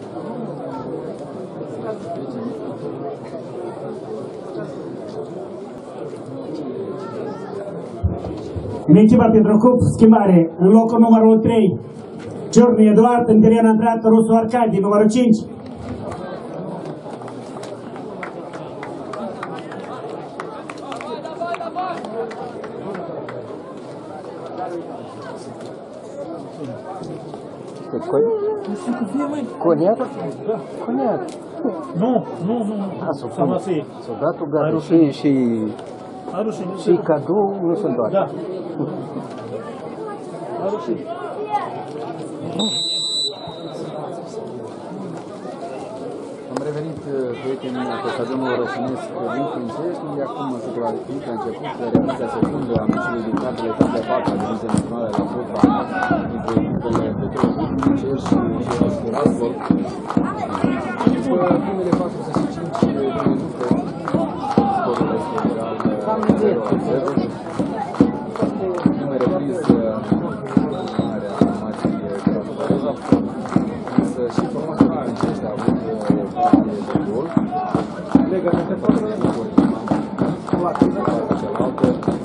Meciva Petrocub, schimbare, în locul numărul 3, Ciorni Eduard, în teren a intrat Rusu Arcadi, numărul 5. Coniac? Coniac. Nu. Soldatul gata și cadou nu sunt doar. Da. A rușit. Am revenit, prietenii, pe stadionul Rășinesc din Princești, unde acum câteva minute a început repetiția secundă a meciului din cadrul etapei 4 a Diviziei Naționale la fotbal dintre echipele Petrocub, Princești și Tiraspol. După primele 45 de minute, scorul este egal 0-0. Prima repriză are Maciej Krasnodar, însă și formația Princești a avut de gol. Legamente pe cealaltă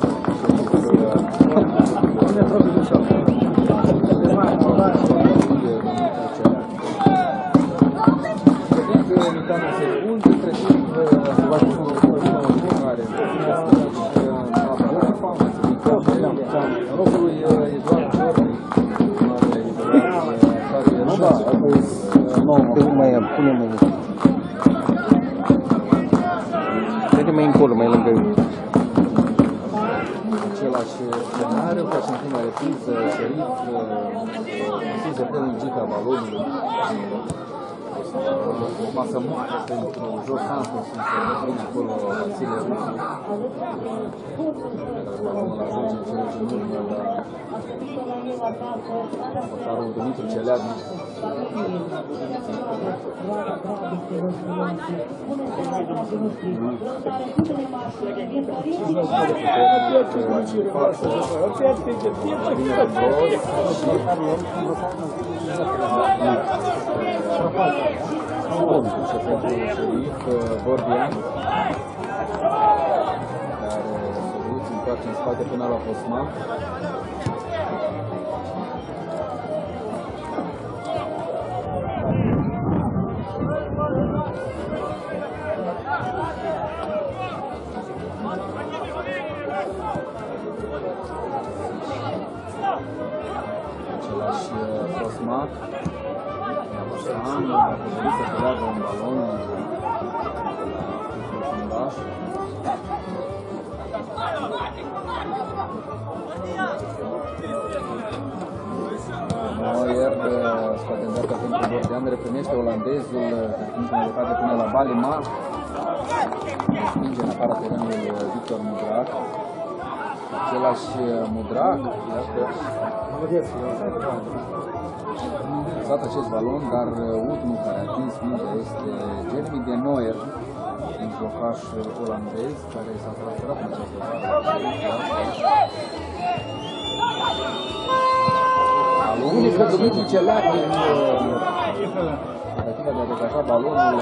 mai încolo, mai lângă eu. Același scenariu, ca și în prima repriză, Șerif preciză prelungită a balonului. O masă moartă pentru joc Santos, însă vine acolo Vasile Rusu. Balonul ajunge în cele din urmă la portarul Dumitru Celeadnic. Vorbian, care se întoarce în spate până la Osman. Același Osman. Osman a trebuit să creadă un balon fundaș. Neuer scoate în dreapta pentru Bordean, reprimește olandezul, trecând în locate până la Balima. Respinge în afara terenului Victor Mudrac. Același Mudrac, iată, a dat acest balon, dar ultimul care a atins mingea este Jeremy de Neuer, un jocaș olandez care s-a transferat în această balon. Unică Dumitru Celeadnic, tentativa de a decaja balonul.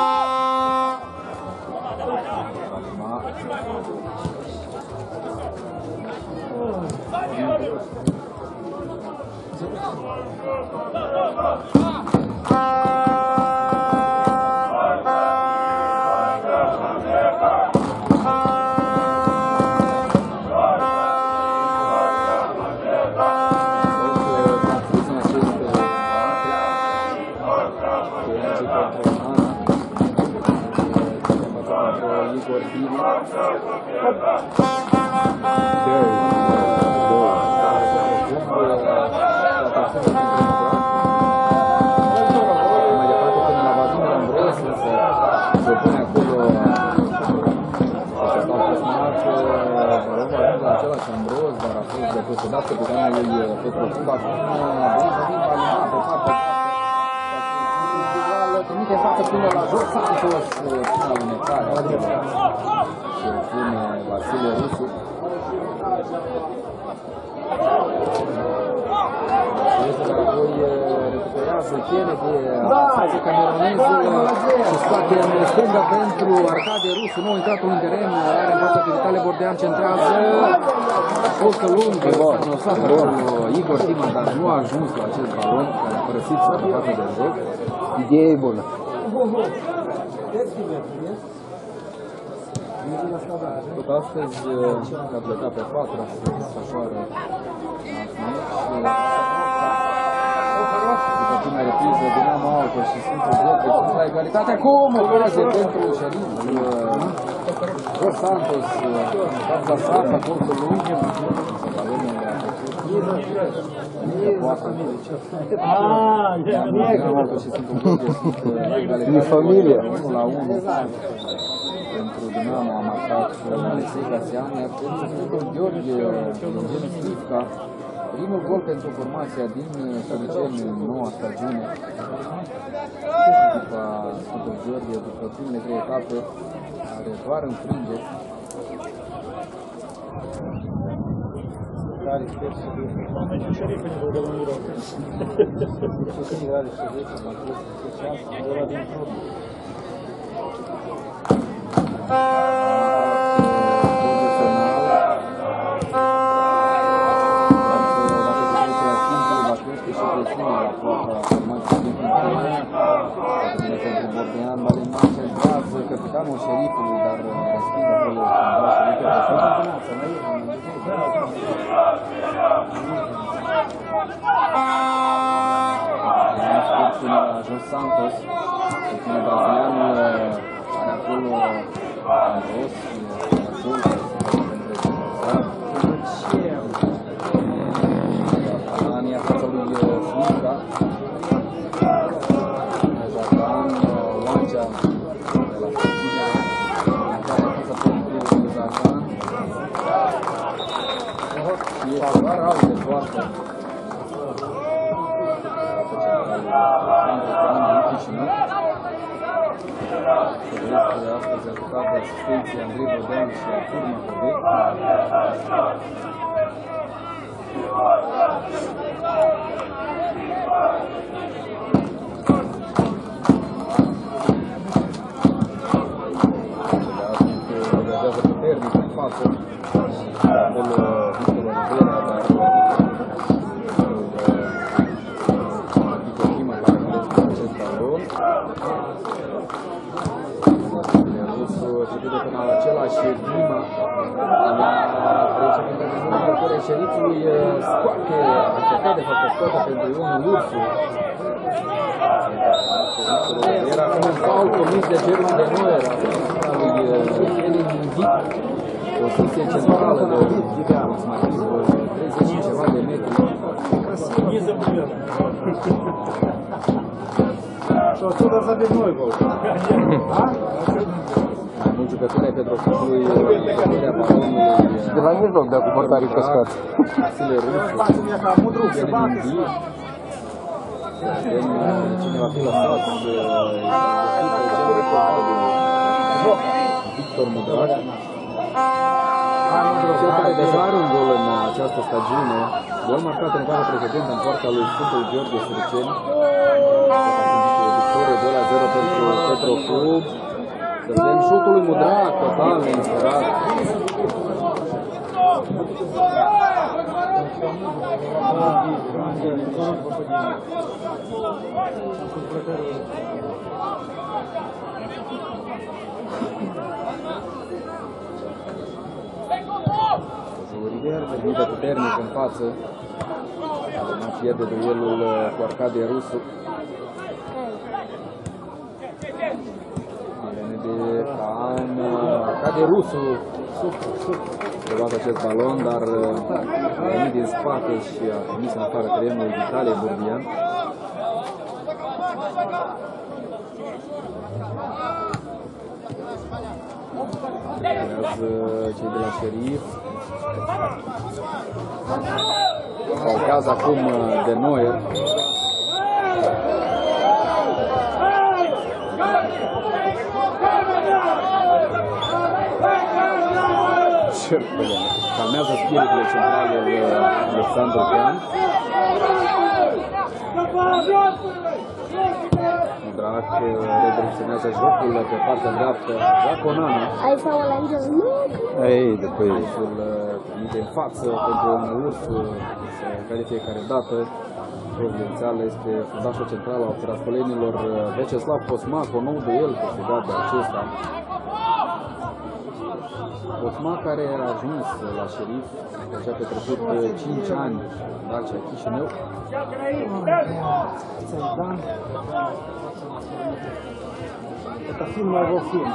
Dat capitanul lui Petrocub, acum trimite față până la joc Santos, până la unecare și pune Vasile Rusu. Dar apoi recuperează Kennedy, avansează cameronezul și scoate în stânga pentru Arcade Rusu, nou intratul în teren, are în fața pe Vitale Bordean, centrează, postă lungă, s-a lăsat acolo Igor Tima, dar nu a ajuns la acest balon, care a părăsit suprafața de joc. Ideea e bună. Tot astăzi a plecat pe 4, se desfășoară după prima repriză, Dinamo Auto și Sfântul Gheorghe sunt la egalitate. Acum ocazie pentru șeriful Dos Santos, Capza Santa, cortul lung, balonul a Dinamo Auto și Sfântul Gheorghe sunt la egalitate. 1-1 pentru Dinamo a marcat Alexei Gasian, iar pentru Sfântul Gheorghe, Eugen Slivka, primul gol pentru formația din Săniceni în noua stagiune. Echipa Sfântul Gheorghe, după primele 3 etape, are doar înfrângeri. Capitanul șerifului, dar respingă acolo Jos Santos, ultimul brazilian are acolo Andros, Ania fața lui Slivka, Jacan, Lancia, doar alte foarte astăzi a jucat de asistenții Andrei Bodean și Artur Macovei. Degajează puternic în față și acolo Victor Oliveira, dar Victor Tima care crește acest balon. Se vede până la același Dima, trece pentru numărul șerifului, scoate, a încercat de fapt scoate pentru Ion Ursu. Era acum un faul comis de German de Neuer, lui Elin Indic, poziție centrală de aproximativ 30 și ceva de metri. Și o să zabim noi gol. Un jucător ai Petroclubului, jucătoarea balonului de la mijloc, de acum portarii căscat. Vasile Rusu, Elin Indic. Cine va fi lăsat Victor Mudrac. Cel care deja are un gol în această stagiune, gol marcat în vara precedentă în poarta lui Sfântul Gheorghe Sărăceni. Victorie 2-0 pentru Petroclub. Să vedem șutul lui Mudrac, total neinspirat. Olivier permite puternic în față, nu pierde duelul cu Arcade Rusu. Vine de Kaan, Arcade Rusu a luat acest balon, dar a venit din spate și a trimis în afară terenul Vitale Bordean. Creează cei de la șerif. Falchează acum de Neuer. cerc pe lângă. Calmează spiritul central Alexandru Pean. Drac redirecționează jocul pe partea dreaptă. Jaconana. Ai sau la angel? Ei, după ei. Aisul trimite în față pentru un urs care de fiecare dată. Providențială este fundașul central al tirastolenilor Veceslav Cosmac, o nou duel câștigat de acesta. Cosmac care a ajuns la șerif, deja petrecut 5 ani în Dacia Chișinău. Это фильм моего фильма.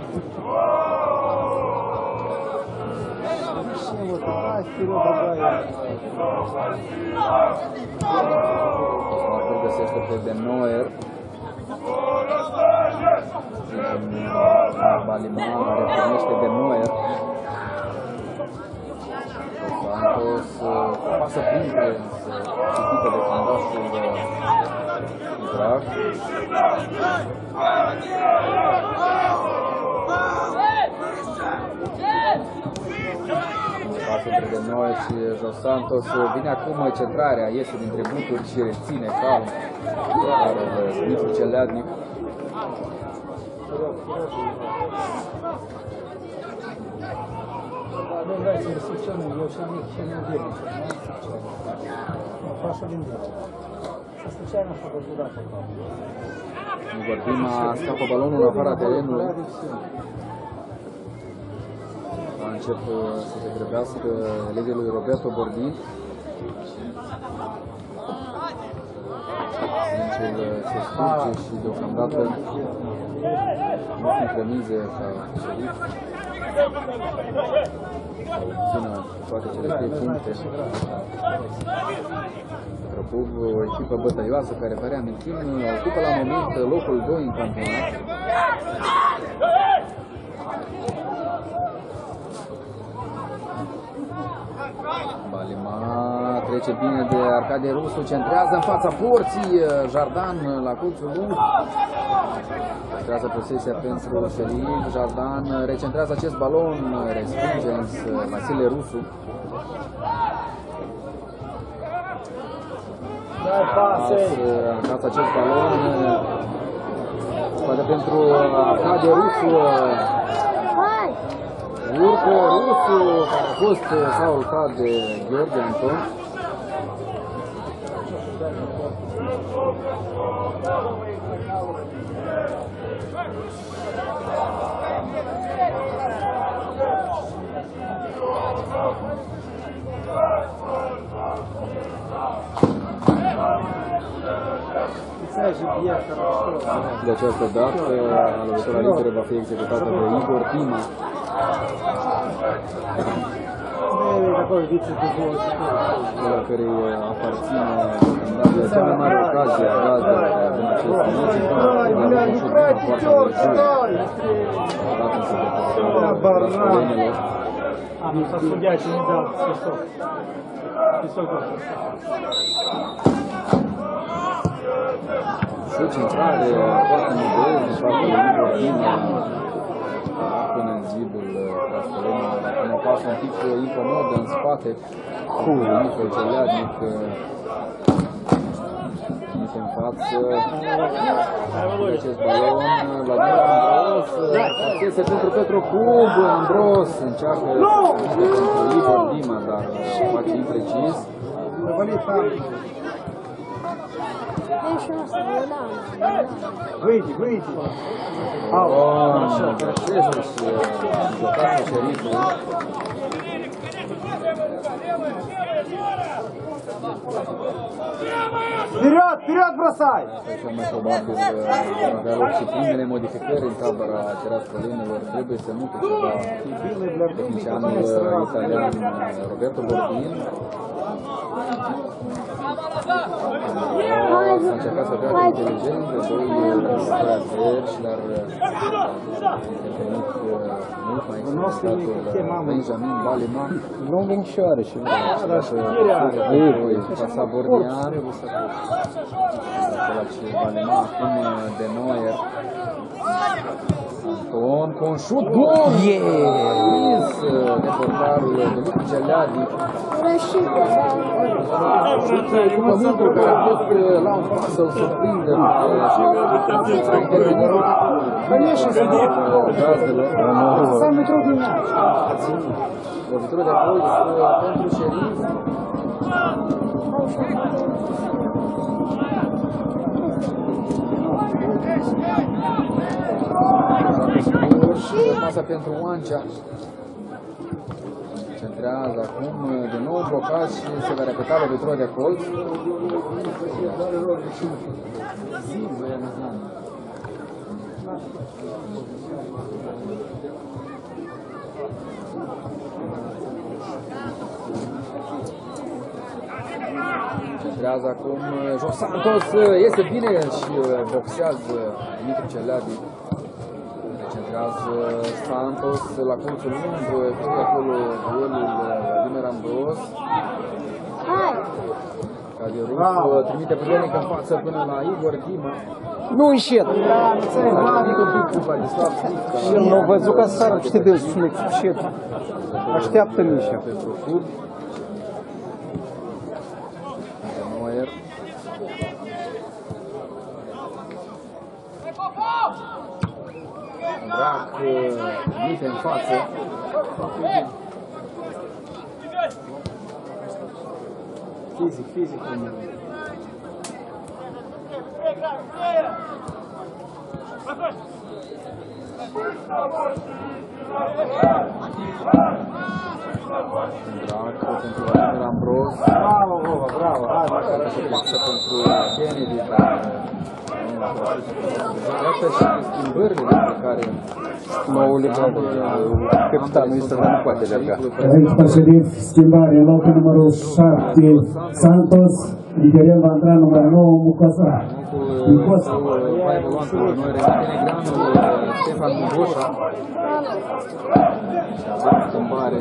Вот такая вперед, другая. Cosmac găsește pe De Noer. Balima care primește De Noer. Santos pasă printre, cipită de fundașul Drac. Pasă între De Noer și Jos Santos. Vine acum centrarea, iese dintre buturi și reține calm. Dar Dimitru Celeadnic. Nu vreau să restricționăm, eu și nu vin. Așa din zi. Asta ce ai făcut odată? Bordima scapă balonul în afara terenului. Încep să se grăbească legea lui Roberto Bordin. Meciul se scurge și deocamdată nu sunt remize ca șerif. Țină toate cele 3 puncte. Crăpov, o echipă bătăioasă care, vă reamintim, ocupă la moment locul 2 în campionat. Balima trece bine de Arcadie Rusu, centrează în fața porții, Jardan la colțul lui. Centrează posesia pentru șerif, Jardan recentrează acest balon, respinge însă Vasile Rusu. Arcați acest balon, poate pentru Arcadie Rusu. Urco Rusu, care a fost faultat de Gheorghe Anton. De această dată, lovitura liberă va fi executată de Igor Tima. La care aparține de cea mai mare ocazie a gazdă din acest meci, Am să studia și nu dau Cristof. Cristof și centrare, foarte modern, din partea lui Igor Tima, până în zidul Castolenilor, acum o pasă un pic incomodă în spate, cu Dimitru Celeadnic, nici în față, acest balon, la Andros, accese pentru Petru Cub, Andros încearcă pentru Igor Tima, dar face imprecis. Выйди, выйди. Грашезус, Захар Шерифов. Вперед, вперед бросай! Cel mai probabil vor avea loc și primele modificări în tabăra Tirastolenilor. Trebuie să mute ceva tehnicianul italian Roberto Bordin. S-a încercat să treacă inteligent de doi jucători, dar intervenit mult mai experimentatul Benjamin Balima. Nu vin șoare și Pasa Bordian. la ce Valema acum de Neuer. Anton cu un șut bun! A prins de portarul de Lucu Geleadi. Pământul care a fost la un pas să-l surprindă. A intervenit gazdelor. Lovitură de colț pentru Șerif. Pasa pentru Oancea. Centrează acum din nou blocaj și se va repeta lovitura de colț. Centrează acum Jos Santos, iese bine și boxează Dumitru Celeadi. Centrează Santos la colțul lung, tot acolo duelul Vladimir Ambros. Cadieruf trimite puternic în față până la Igor Dima. Nu înșet! Și nu au văzut că sară, știi de înșet. Așteaptă Mișa. Neuer. Brac, mite în față. Fizic. Brac pentru Vladimir Ambros. Bravo. Pasă pentru Kennedy. Iată și schimbările despre care Noul capitanul este nu poate lega. Aici președinte, schimbare, în locul numărul 7, Santos, Miguel va intra numărul 9, Mucosa. Mai evoluat cu noi, Negreanu, Stefan Mugoșa. Schimbare.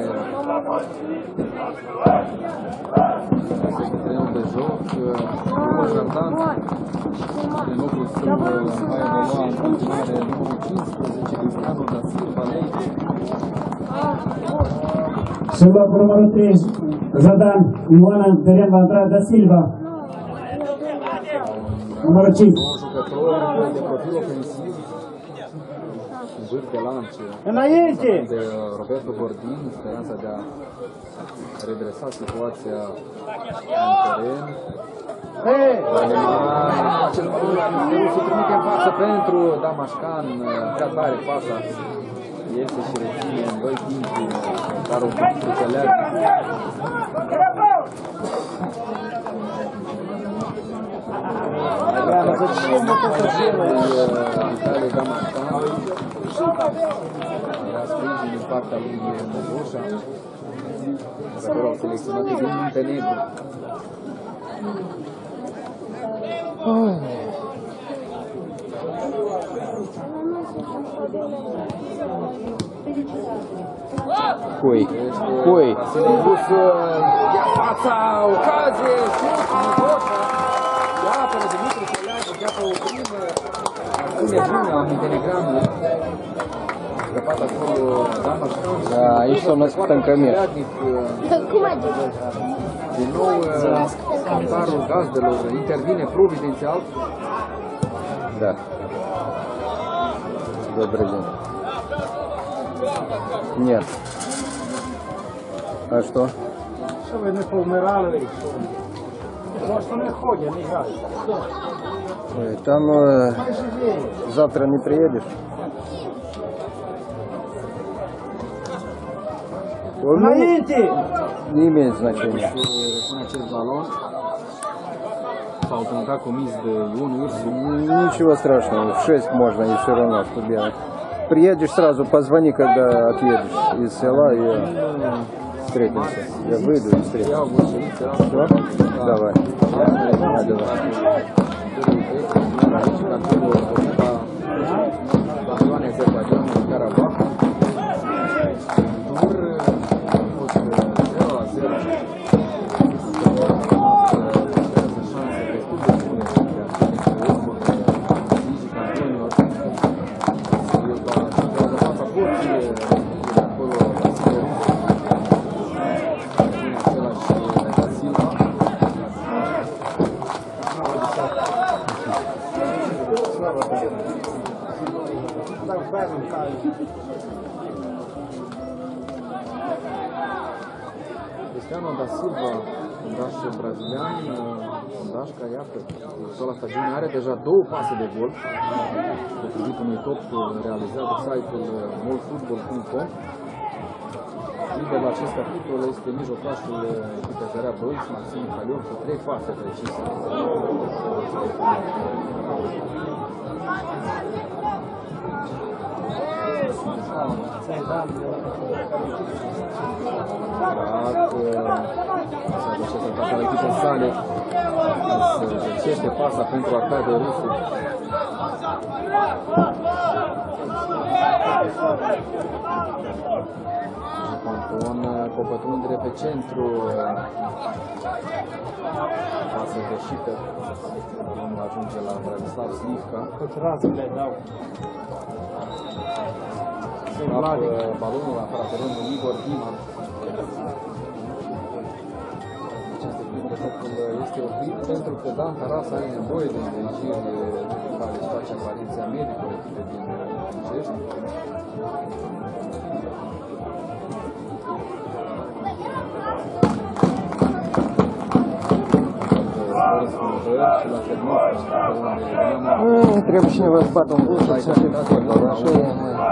Secretariul de joc, Jordan. În locul său va evolua în continuare numărul 15, Cristiano da Silva Leite. Și în locul numărul 3, Jordan Ioana, Teren va intra da Silva. Numărul 5. Două jucători de profil ofensiv. În vârf de lance. Înainte! De Roberto Bordin, speranța de a redresa situația în teren. Acel se trimite în față pentru Damașcan, prea tare pasa. Iese și reține în 2 timpi, dar o Dumitru Celeadi. Vitalie Damașcan. Era sprijin din partea lui Mogoșa. Acolo au selecționat din Muntenegru. Cui? Silvius ia fața, ocazie, șut, Mogoșa. Ia apără Dumitru Celeadi, ia pe o primă. Acțiune bună a Muntenegranului. Scăpat acolo Damașcan. Da, aici s-au născut în cămieș. Cum adică? Din nou, portarul gazdelor intervine providențial. Да. Добрый день. Нет. А что? Що ви не повмирали? Просто не ходять, не грають. Ой, там завтра не приедешь? Înainte! Не имеет значения. În acest balon s-au automat comis de Ion Ursu. Ничего страшного, в 6 можно и все равно, что делать. Приедешь сразу, позвони, когда отъедешь из села, и встретимся. Я выйду и встретимся. Iau bolșeviții Все? Давай. Давай. Campioane Azerbaijanul în Karabakh. Tur a fost 0-0. Cristiano da Silva, fundaș brazilian, fundaș care, iată, la stagiune are deja 2 pase de gol, potrivit unui top realizat de site-ul molfootball.com. Lider la acest capitol este mijlocașul echipei Zarea Bălți, Maxim Mihaliov, cu 3 pase precise. Se ataca la echipei sale, se găsește pasa pentru Arcade Rusu. Con copătundere pe centru, pasă greșită, nu ajunge la Branislav Slivka. Balonul la afara terenului Igor Dima. Aceste clip de jocul este oprit pentru că Dan Taras are nevoie de îngrijiri care își face apariția medicului din București. Trebuie cineva să bată un gol și să se facă așa e.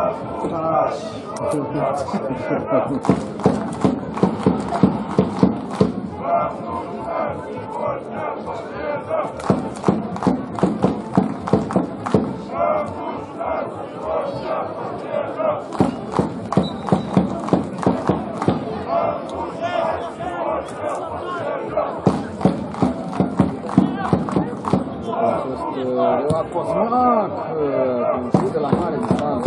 Relat Cosmac, cu un șut de la mare distanță,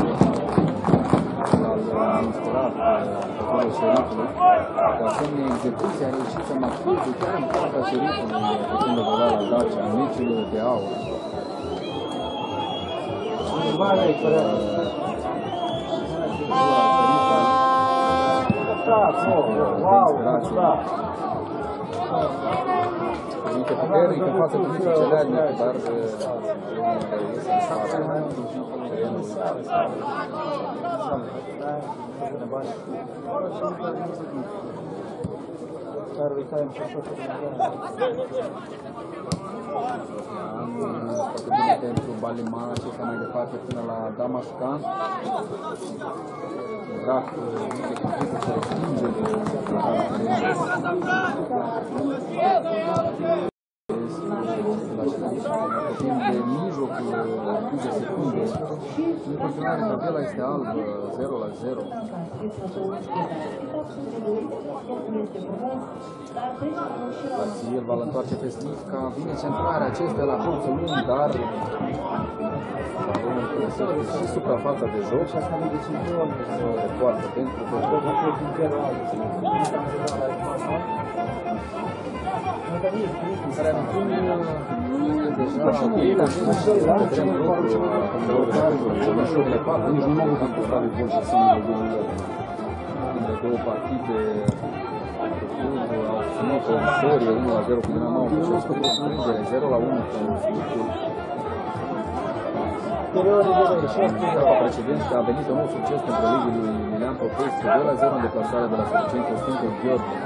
l-a inspirat acolo șerifului. Cu asemenea execuția a reușit să marcheze chiar în fața șerifului, făcând de la Dacia, în meciul de aur. Uite, puternic în față cu Micu Celeagnic, dar iese în față terenul. Pentru Balima și așa mai departe până la Damașcan. Exact, uite cum trebuie să respinge de timp de mijlocul 5 secunde. În continuare, tabela este albă, 0-0. Vasil va întoarce pe Slivka, vine centrarea acestea la colțul lung, dar și suprafața de joc și asta de poartă pentru că care acum deja nici nu mogут поставить больше 7 голов. De 2 partide au obținut o victorie 1-0 cu Dinamo București, cu înfrângere 0-1 Etapa precedentă a venit un nou succes pentru ligul lui Milian Popescu, 2-0 în deplasarea de la Sărăceni cu Sfântul Gheorghe.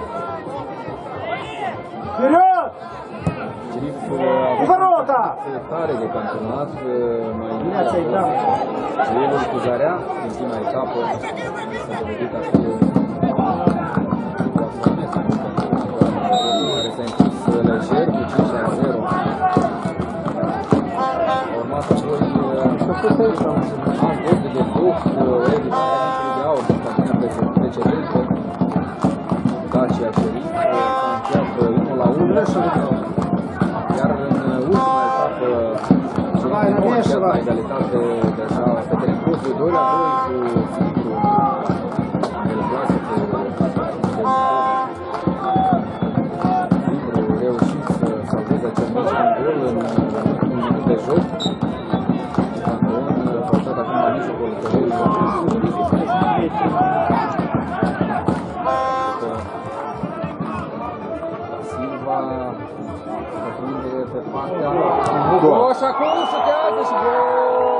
Șeriful a avut tare de campionat, mai duelul cu Zarea din prima etapă s-a dovedit a fi care s-a impus lejer cu 5-0. A urmat apoi an de debut, editarea de aur din campionatul precedentă, Dacia Șerif, s-a încheiat 1-1. Iar în ultima etapă, Șeriful nu a încheiat la egalitate deja pe teren prost de 2-2 cu Sintru, el place pe Sintru reușit să salveze acel meci cu un gol în un minut de joc. Panteon păsat acum la mijlocul terenului. Silva pătrunde pe partea. Gol! Și acum șutează și gol!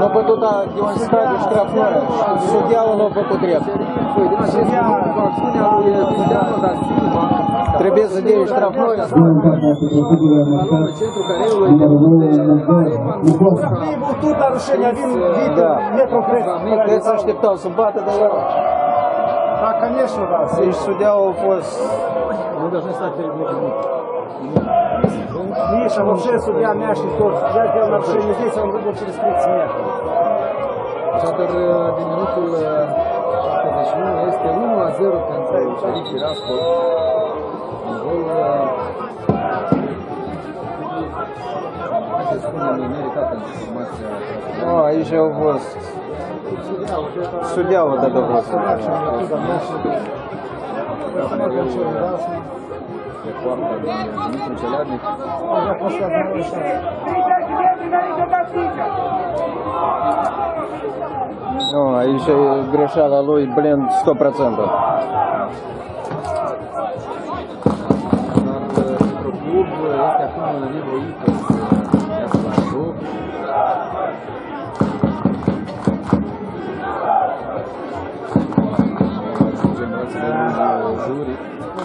l-a bătut de un stadiu Ștrafnoia și suddiaul l-a făcut drept. Din acest lucru, cu acțiunea lui Budeanu da Silva, Trebuie să dea Ștrafnoia. centru careului de Ei bătut, dar rușenia vin Da. metru cred. Cred să așteptau să bată, dar el. Da, конечно, да. Deci suddiaul a fost... Мы должны стать перед ним. Миша, вообще судья мяч не тот. Я делал нарушение здесь, он выбил через 30 метров. Așadar, din minutul 79 este 1-0 pentru Șerif Tiraspol. Un gol, să spunem, meritat pentru formația. Nu, aici au fost... Suddiaul de două. De poartă din Dumitru Celearnic. Nu, aici e greșeala lui Blend 100%. Dar pentru club este acum nevoit să iasă la joc. Generațiile lui Juri.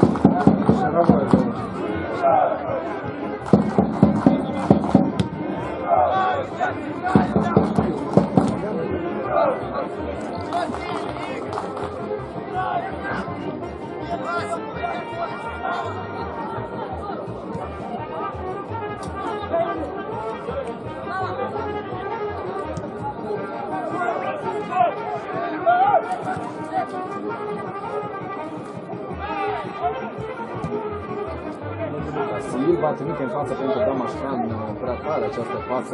Silva trimite în față pentru Damașcan, prea tare această față.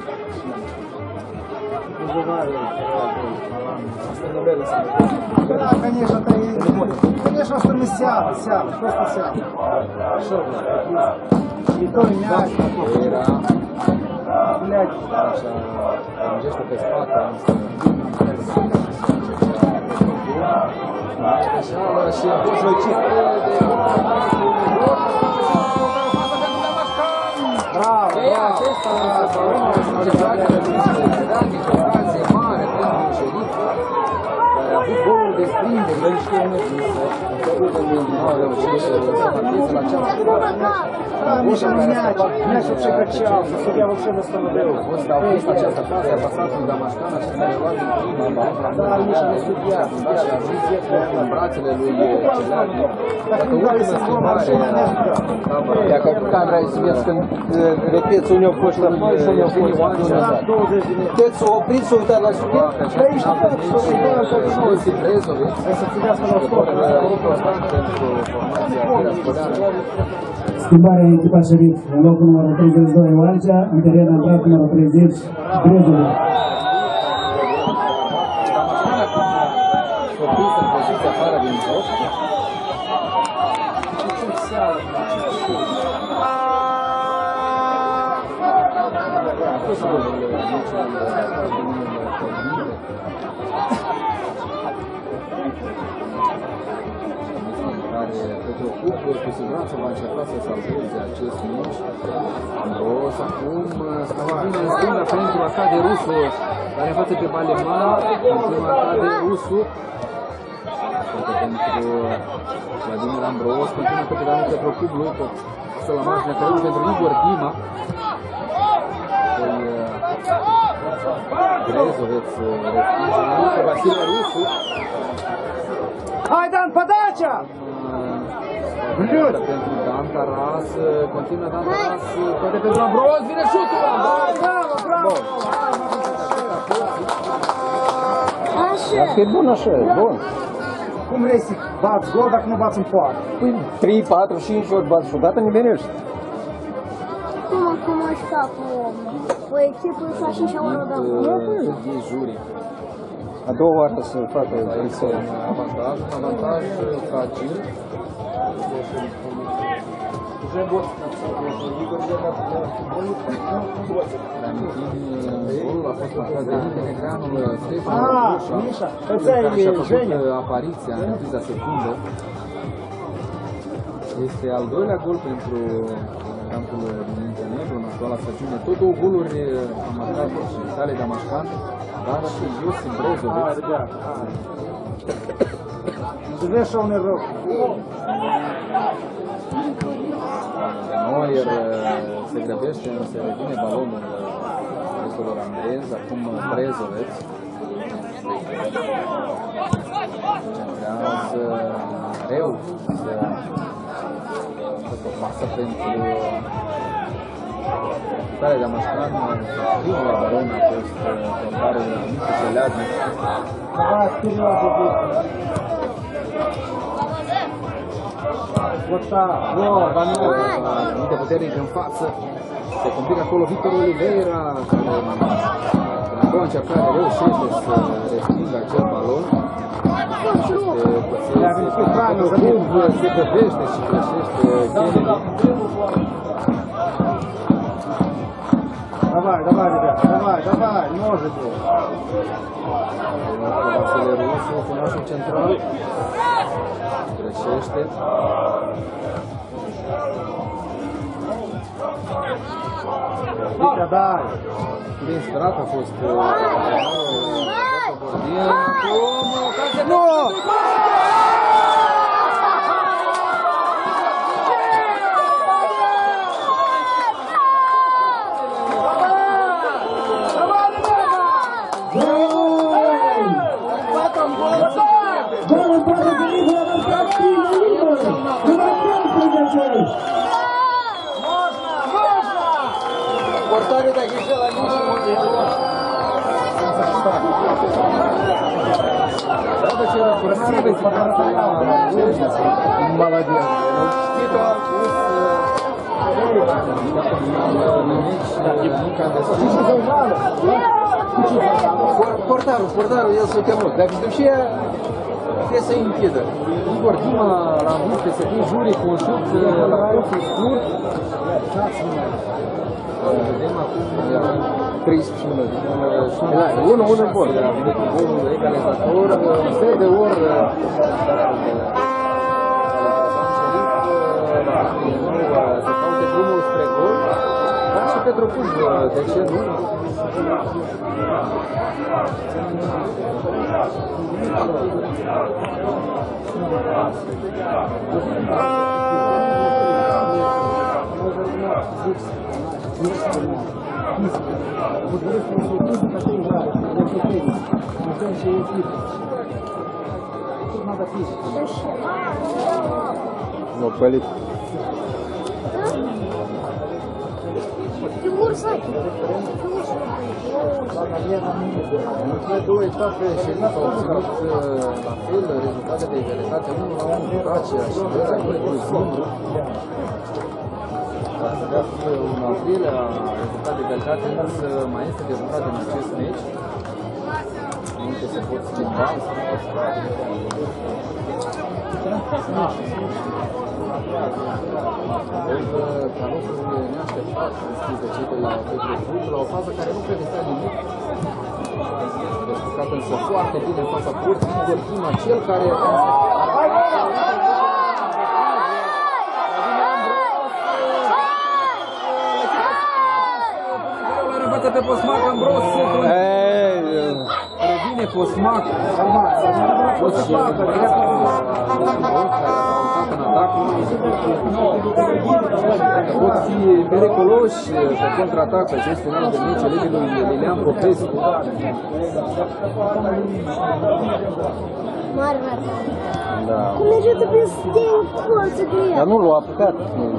Да, конечно, это и... Конечно, что не сяду, просто сяду. Что, и то и мяч. Era, Блядь. așa, îngește pe spate, însă... Așa, și a fost răcit. Bravo, Ei, acesta însă, majoritatea de ocazie mare pentru Șerif, care a avut golul de sprindere, el știe energie, nu a reușit să marcheze la cealaltă. Да, Миша, мяч вообще прокачал, судья вообще восстановил. Fost au fost această fază, a pasat lui Damașcan, acesta a luat din prima, Da, Миша, не судья. și a ajuns în brațele lui Celearnic. Dacă ultima schimbare tabără, Dacă camera îi vezi când repeți unde au fost la noi și unde au fost la noi. Да, 20 de metri. Puteți să opriți să uitați la subiect? Lucy Brezovic, Să ținească la scor. important pentru formația Tiraspolянă. Schimbarea în echipa Șerif. În locul numărul 32 Oancea, în teren a intrat numărul 30 Brezovic. Surprins în poziția afară din joc. A fost golul care pentru club cu siguranță va încerca să salveze acest meci. Ambros acum vine în stânga pentru Arcade Rusu, care face pe Balemar, continuă Arcade Rusu. Pentru Vladimir Ambros, continuă pe pedalul pentru club lui, să la marginea care pentru Igor Dima. Brezovic respinge pe Vasile Rusu. Hai, Dan, подача! Pentru Dan Taras, continuă Dan Taras, poate pentru Ambros, vine șutul! Bravo, bravo! Dacă e bun așa, e bun. Cum vrei să bați gol dacă nu bați în poartă? Păi 3, 4, 5 ori bați și odată nimerești. Cum aș ca cu omul? O echipă să așa și una de E juri. A doua oară să facă Este un avantaj fragil. Golul a fost marcat de Negreanul Stefan Ușa, Mișa, care și-a făcut Женя. apariția în repriza secundă. Este al doilea gol pentru campul din Muntenegru, în la stagiune. Tot 2 goluri a marcat și Vitale Damașcan, dar și Iosif Brezovic. Deixa un erou. Neuer se grăbește, însă revine balonul restul olandez, acum Brezovic. Centrează greu să o pasă pentru Vitale Damașcan, primul la balon a fost portarul Nicu Celeagi. Minte puternic în față, se complică acolo Victor Oliveira, care în a doua încercare reușește să respingă acel balon. Se găbește și greșește Kennedy. Давай, давай, ребят, давай, давай, можете. Vasile Rusu, cunoașul central. Greșește. Витя, дай. Din strat a fost portarul de grijă la nici Правда, вчера красивый молодец. Portarul, el s-a chemat. Dacă după aceea trebuie să-i închidă. Igor Dima l-am văzut să fie juric cu un șut la profil scurt. Vedem acum 31. 1-1 gol. A venit cu golul egalizator. Un fel de ori să caute drumul spre gol. Dar și Petru Puj, de ce nu? Ну, палит. Тимур, стой! Între 2 etape șerif au obținut la fel rezultate de egalitate 1-1 Dacia și Vera Zimbru. Va putea fi un al treilea rezultat de egalitate, însă mai este de jucat în acest meci. Încă se pot schimba. Carosul neașteptat înscrie cei de la Petru Puj la o fază care nu pregătea nimic. Descurcat însă foarte bine în fața porții, Igor Dima, cel care pe Posmac, Ambros revine Posmac pot fi periculoși pe contraatac pe acest final de meci elevii lui Lilian Popescu. Mare, mare. Da. Cum merge trebuie să te încolță cu el? Dar nu l-a apucat.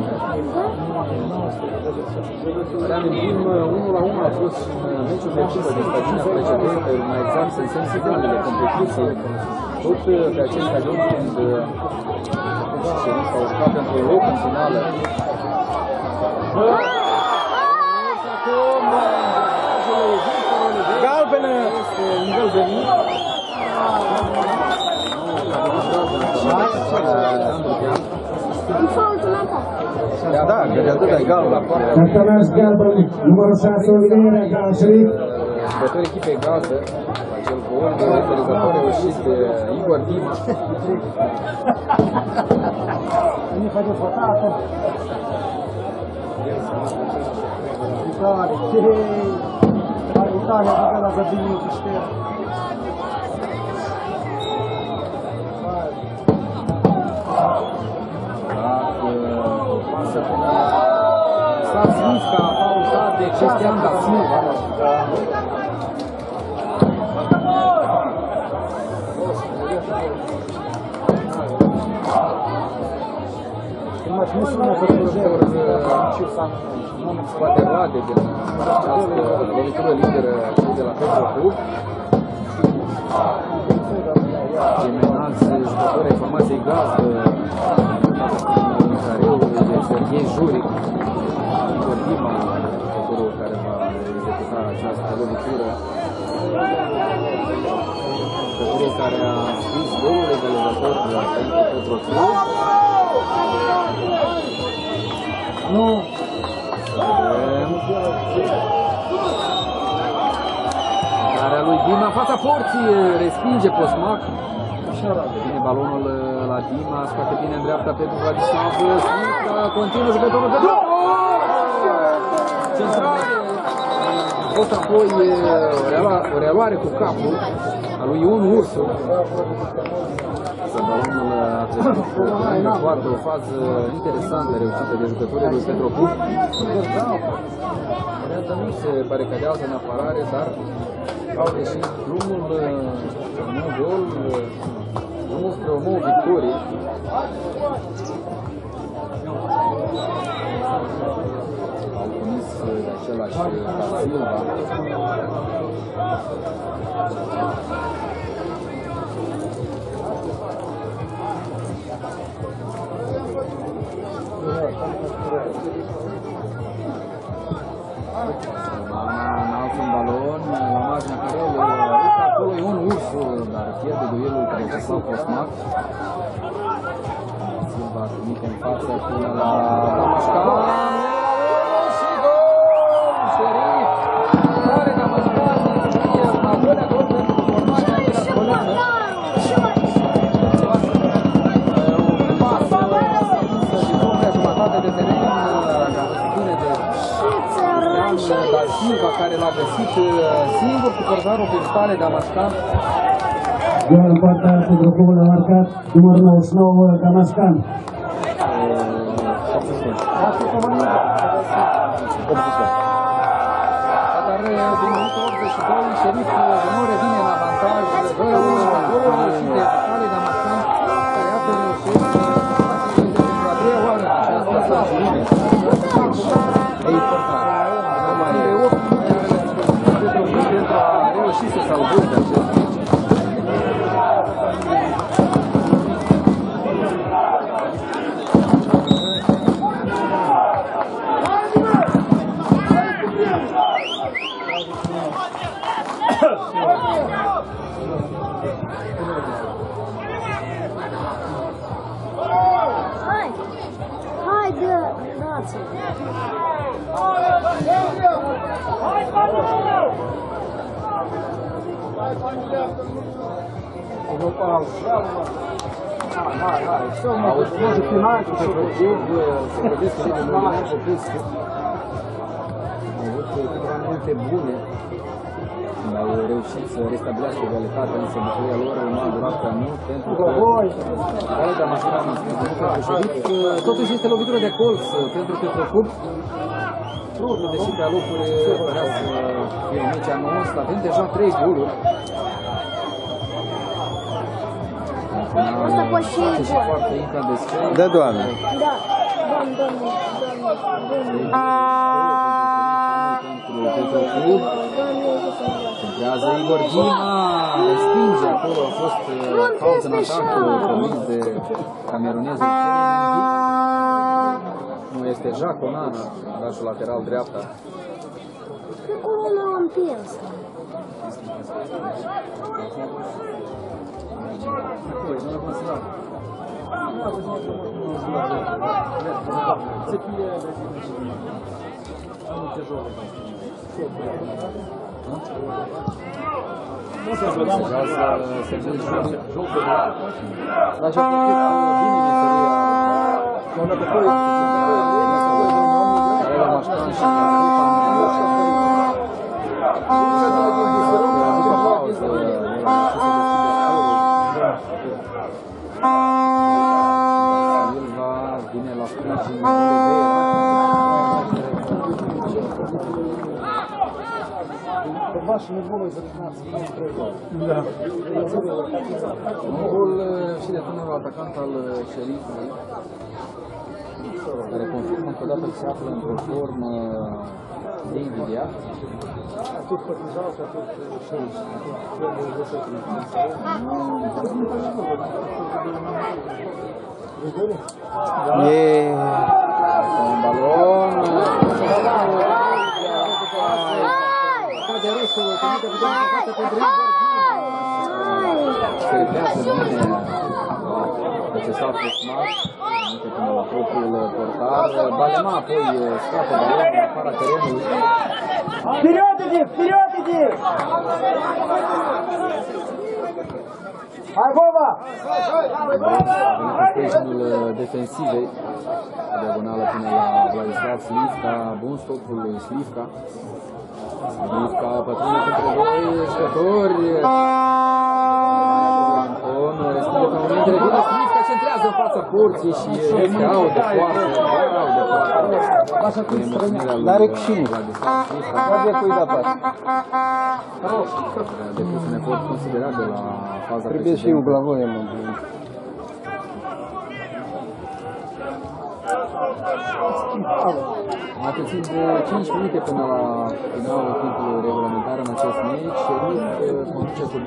Reamintim, 1-1 a fost meciul de echipă de stagiunea precedentă, mai exact în sensul finalele competiției. Tot pe acest stadion când Șerif a urcat pentru loc în finală. Galbenă! Este îngălbenit. În faultul la ta. Da, că de atâta e galben. Cartonaș galben, numărul 6, Oliveira, Galșeric. Jucătorii echipei gazdă, acel gol de realizator reușit de Igor Dima. Vitale, Italia pe la Găbiniu Criștea. S-a zis că a pauzat de Cristian da Silva. Nu scoate roade din această lovitură liberă de la Petro Club. Cei mai înalți jucători ai formației gazdă de Serghei Juric, Igor Dima, jucătorul care va executa această lovitură, jucătorul care a scris golul egalizator pentru Petro Club. Nu. Care lui Dima, fața porții, respinge Cosmac. Bine balonul la Dima, scoate bine în dreapta pentru Vladislav. Continuă jucătorul de centrare. A fost apoi o reluare cu capul a lui Ion Ursu. Balonul a trecut foarte o fază interesantă, reușită de jucătorii lui Petro Club. Nu se baricadează în apărare, dar au ieșit drumul un nou gol, drumul spre o nouă victorie. Au comis de același da Silva. Înalță un balon la marginea careului, acolo Ion Ursu, dar pierde duelul care Vladislav Cosmac. Silva trimite în față până la Damașcan și gol! Șerif! Tare Damașcan, scrie un al doilea gol pentru formația miraculoasă. Un pas din propria jumătate de teren, dar Silva care l-a găsit singur cu portarul pe Vitale Damașcan. Gol în partea pentru clubul a marcat numărul 99, Damașcan. Dar din minutul 82, Șerif nu revine în avantaj. Golul reușit de Vitale Damașcan, care a reușit pentru a treia oară în această stagiune. E important. Pentru a reuși să salveze acest meci. Hai, dați! Auzi final cu Petro Club, se gădesc că nu mai Popescu. Au avut câteva minute bune. Au reușit să restabilească egalitatea, însă bucuria lor nu a durat prea mult, pentru că Vitale Damașcan a spus pentru Șerif. Totuși este lovitură de colț pentru Petro Club. Deși pe alocuri părea să fie un meci anul ăsta, avem deja 3 goluri. Asta poate și și foarte incandescent. Da, doamne. Da, doamne. Pentru Petro Club. Centrează Igor Dima, respinge acolo, a fost fault în atac comis de camerunezul Kennedy. Nu este Jacques Onana, lașul lateral dreapta. Cred că unul am pierd. Serghei Juric. Dar și-a făcut bine meseria. Care la Mașcan și vine la sprijin un gol și de tunel atacant al Șerifului, care confirmă încă o dată că se află într-o formă de invidiat. Un balon. Cade rustul, trimite cu doamna față pentru se replează bine necesarul smart, încă până la propriul portar. Balema apoi scoate balonul în afara terenului. Вперед иди! Вперед иди! Hai, Vova! Sprijinul defensivei, diagonală până la Vladislav Slivka, bun stopul lui Slivka. Slivka pătrunde între doi jucători. Anton respinge pe momentele bune, Slivka centrează în fața porții și este out de poartă. N-are cu cine. N-are cui da pas. Depus un efort considerabil la faza Trebuie și uglavole, mă. Mai puțin de 5 minute până la finalul timpului regulamentar în acest meci. Șerif conduce cu 2-1.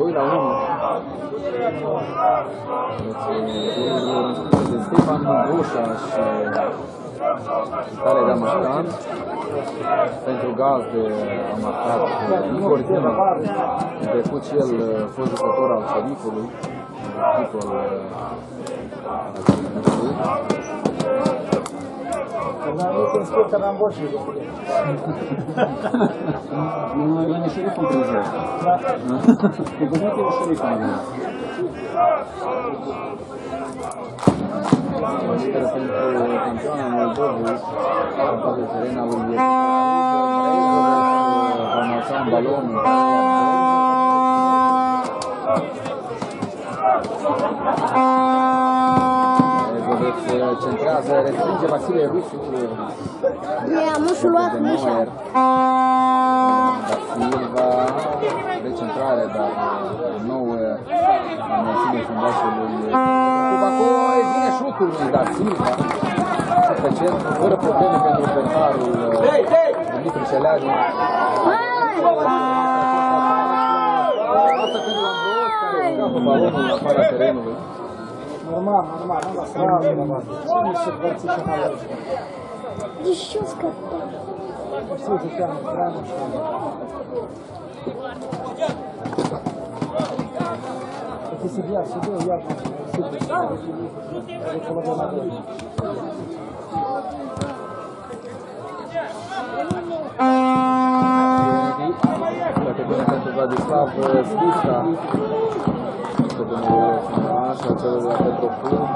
De Stefan Goșa și Vitale Damascan. Pentru Gazde a marcat Igor Dima, trecut și el fost jucător al Șerifului, echipul Nu, e Șeriful Cruzea. E băgat eu Șeriful. Speră pentru campioana Moldovei, pe terena lui Brezov, va marca un balon. Brezovic centrează, respinge Vasile Rusu. Mușul luat Mișa. Da Silva, recentrare, dar din nou menține fundașul lui Cubacoi, vine șutul lui Da Silva. Pe centru, fără probleme pentru portarul Dumitru Celeanu. Asta când l-am văzut, care scapă balonul în afara terenului. Normal, normal. Cine se vărțice mai aici? Еще скота. Все это прямо что ли. Это себя, я Foarte bine pentru Vladislav Slivka. Așa, celor de la Petrofug.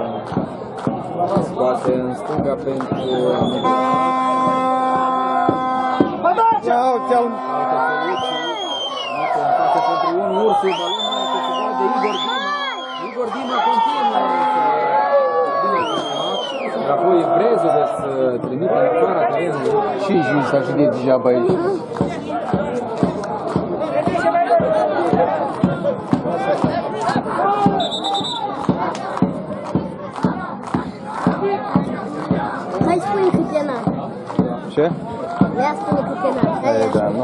Scoate în stânga pentru Ceau! în față pentru un ursul, balonul este câștigat de Igor Dima. Igor Dima continuă. Apoi Brezovic trimite în afara terenului. Și juiz s-a și de degeaba aici. Hai spune cât e n-am. Ce? Ia spune cât e n-am. Da, nu.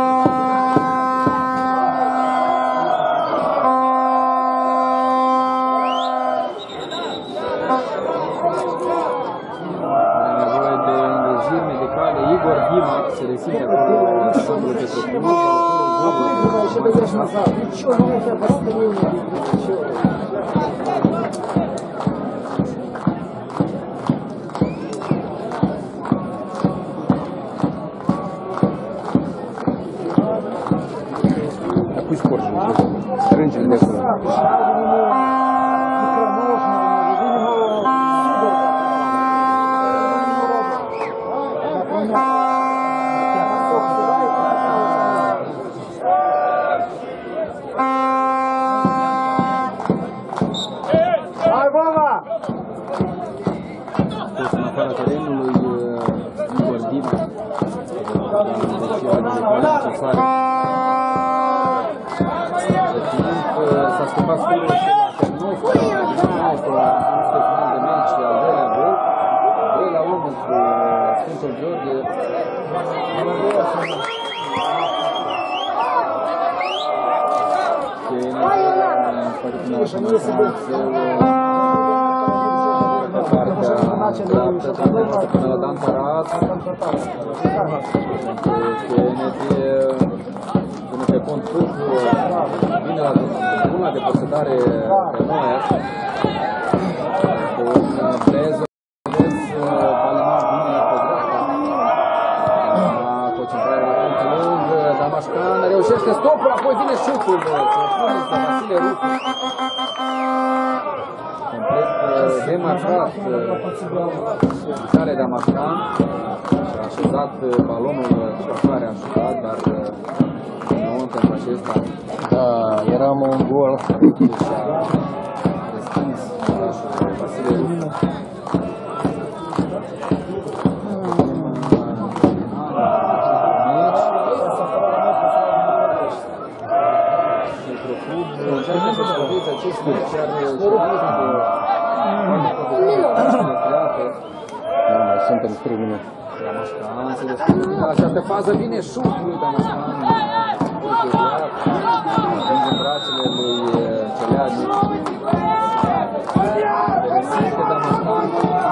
Are nevoie de îngrijiri medicale. Igor Dima se resimte acolo la șambul Petrofug. Pui sportul, strângele de acolo. Ștefan Scriu și la Ternov, din nou, pe final de meci, al doilea gol. 2-1 pentru Sfântul Gheorghe. Până la Dan Taras, până pe cont Fânt, vine la buna de posedare pe Noer, cu un Brezo, Balemar vine pe dreapta, la concentrare la punct lung, Damașcan reușește stopul, apoi vine șutul de Vasile Rusu. Complet demarcat Vitale Damașcan și a așezat balonul cu care a șutat, dar nu pentru acesta. Da, eram un gol. Deci a respins Vasile Rusu. Încercăm să scoveți acest Mai sunt în primul. Damașcan se descurcă. La această fază vine șutul lui Damașcan. Atinge în brațele lui Celeagi. Resiste Damașcan.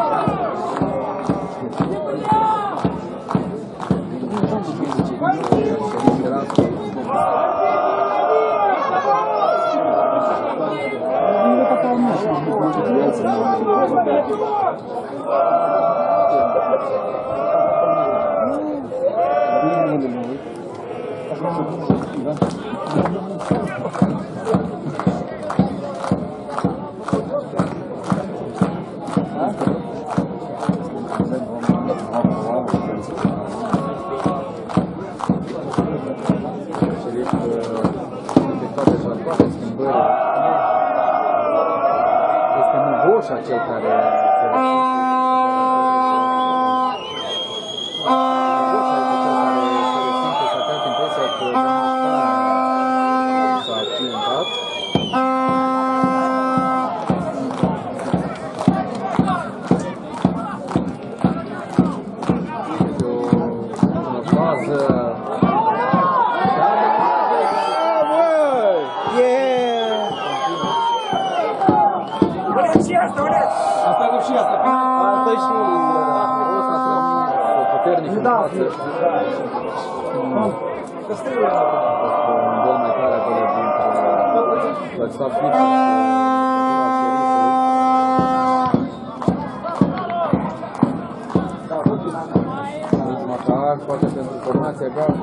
Cel care puternic în față. Un gol mai tare acolo dintre Vladislav Fiță și ultim atac, poate pentru formația gardă.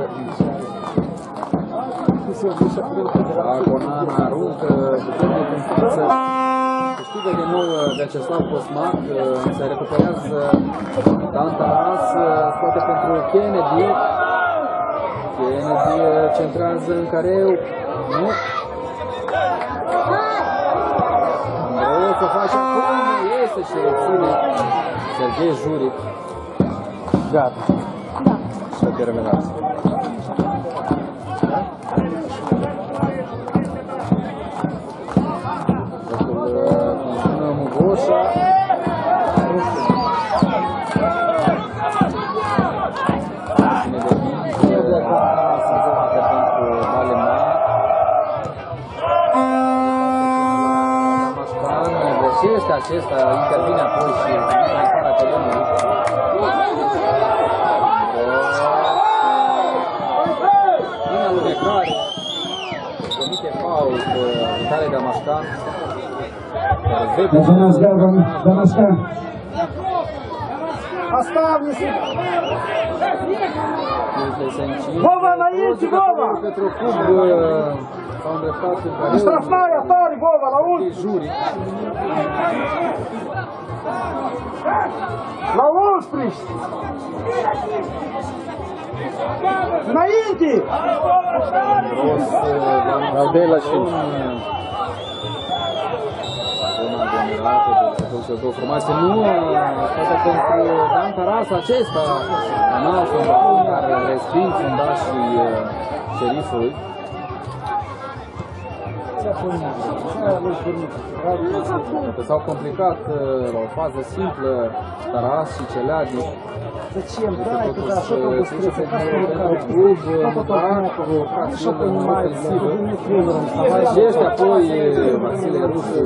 Conan aruncă puternic în față. Câștigă din nou Vyacheslav Cosmac, se recuperează Dan Taras, scoate pentru Kennedy. Kennedy centrează în careu. Nu. Andreu să face acum, iese și reține Serghei Juric. Gata. S-a terminat. Mugoșa. Cine de pentru Balemar. Damașcan greșește acesta, intervine apoi și vine în afara terenului. Vine alunecare. Comite faul pe Vitale Damașcan. Damașcan. Наставницы! Вова, наедьте, Вова! Штрафная, Тори, Вова, на улице! На улице! Наедьте! Al-doilea și două formații. Nu, poate pentru Dan Taras acesta, înalt fundașul care resping fundașii șerifului. S-au complicat la o fază simplă, Taras și Celeadi. Зачем? Дай туда, что там быстрее, Клуб, Găsești apoi Vasile Rusu,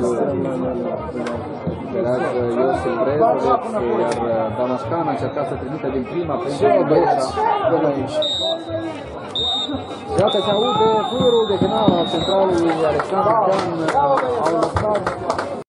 Găleagă Iosif Brezovic, iar Damașcan a încercat să trimite din prima pentru Băieșa. Iată se aude fluierul de final al centralului Alexandru Dean, au lăsat